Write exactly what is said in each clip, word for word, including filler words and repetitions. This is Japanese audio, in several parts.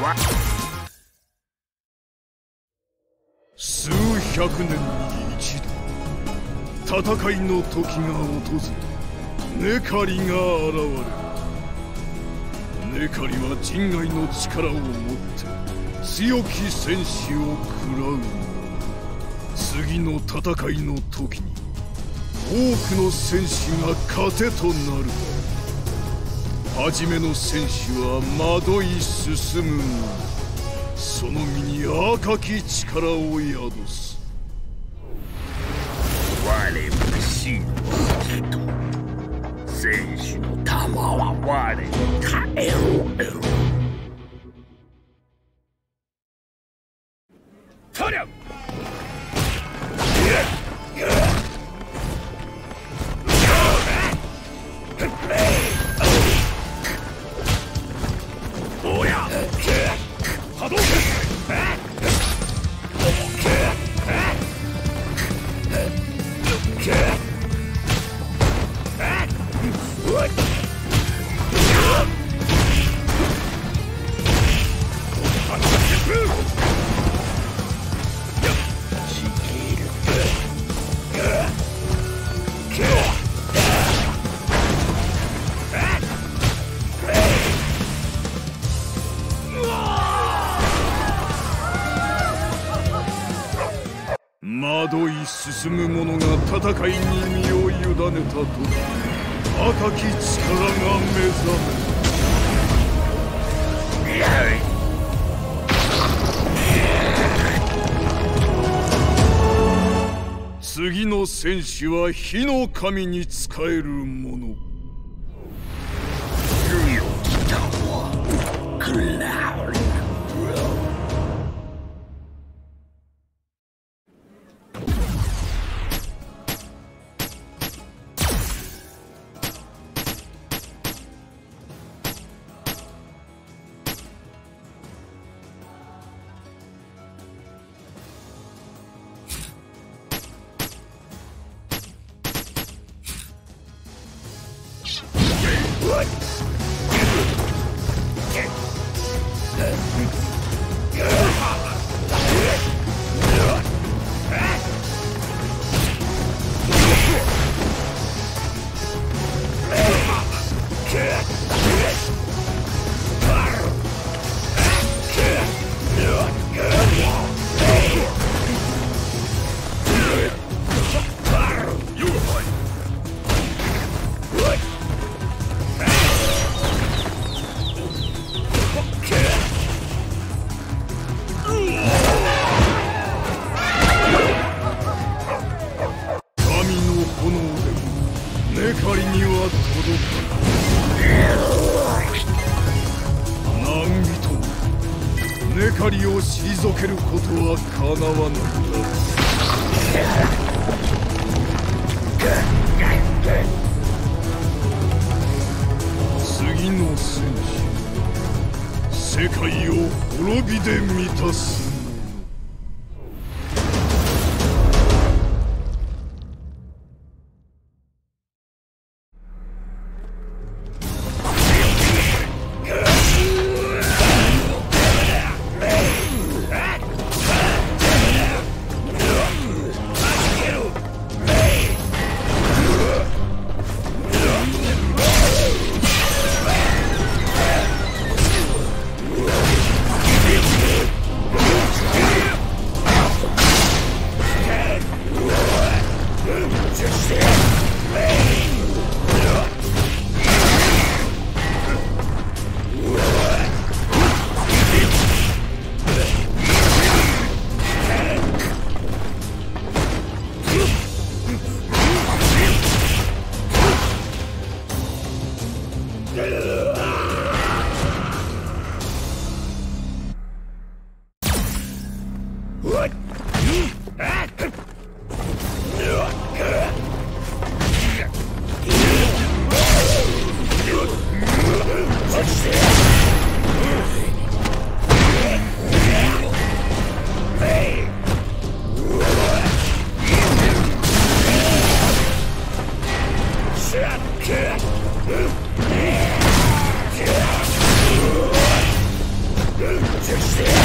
数百年に一度、戦いの時が訪れ、ネカリが現れる。ネカリは人外の力を持って強き戦士を食らう。次の戦いの時に多くの戦士が糧となる。初めの戦士は惑い進む。その身に赤き力を宿す。 我も真の人。戦士の玉は我に耐えろ。そりゃおや波動拳惑い進む者が戦いに身を委ねた時、赤き力が目覚める。次の戦士は火の神に仕える者。 強き玉クラウド。 ネカリを退けることはかなわない。次の戦士、世界を滅びで満たす。 Good. 術してやる。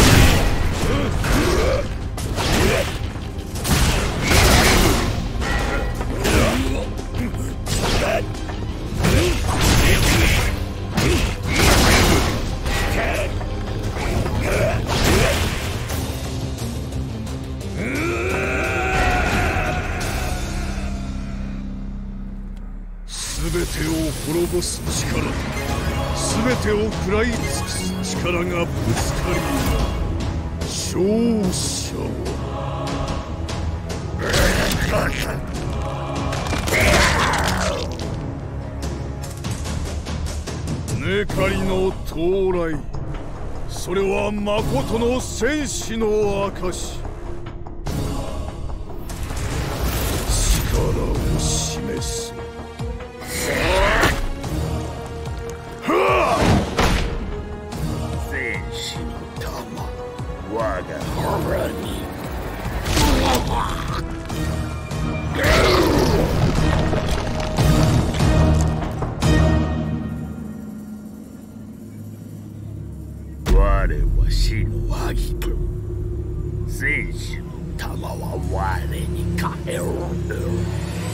全てを滅ぼす力、全てを食らい尽くす力がぶつかり、勝者はネカリの到来、それは誠の戦士の証。力を示す。 戦士の玉、我が腹に。我は死のアギト。戦士の玉は我に帰る。